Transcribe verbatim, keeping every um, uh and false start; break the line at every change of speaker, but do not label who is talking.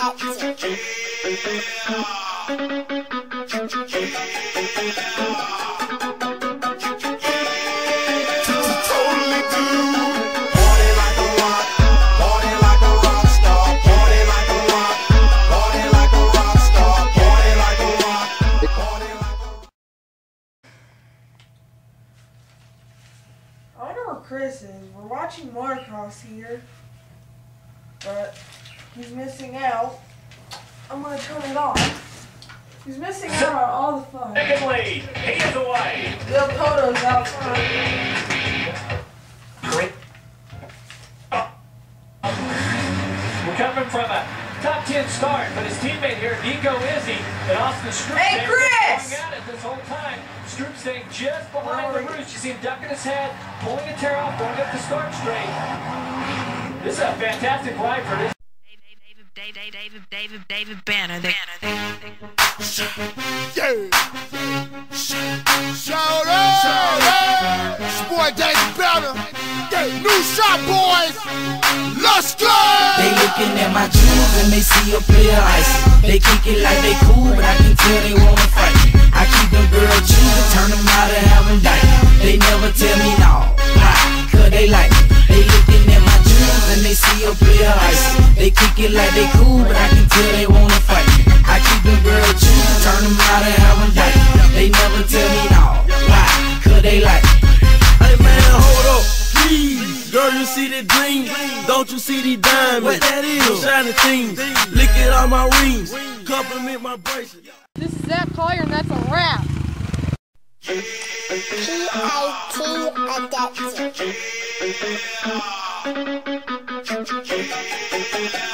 I wonder where Chris is. We're watching Motocross here, but he's missing out. I'm gonna turn it off. He's missing out on all the fun.
Second lead, he is away.
The Koto's out front.
We're coming from a top ten start, but his teammate here, Nico Izzy, and Austin Stroop,
hey, Chris!
going at it this whole time. Stroop staying just behind the roost. You see him ducking his head, pulling a tail off, going up the start straight. This is a fantastic ride for this.
David, David, David, David, David Banner. Banner.
Yeah. Shout out. Shout out. It's boy David Banner. Yeah. New shot, boys. Let's go.
They looking at my jewels and they see a player icy. They kick it like they cool, but I can tell they wanna fight. I keep them girls choosing, turn them out and have them die. They never tell me no, why? Cause they like me. They looking at my jewels and they see a player icy. They kick it like they cool, but I can tell they wanna fight. I keep them girls choosing, turn them out and have them die. They never tell me no, why? Cause they like me.
Hey man, hold up, please. Girl, you see the dream? Don't you see the diamonds? What that is? Shiny things. Lick it on my rings. Compliment my bracelet.
This is Zach Collier, and that's a wrap.
P I T adapted.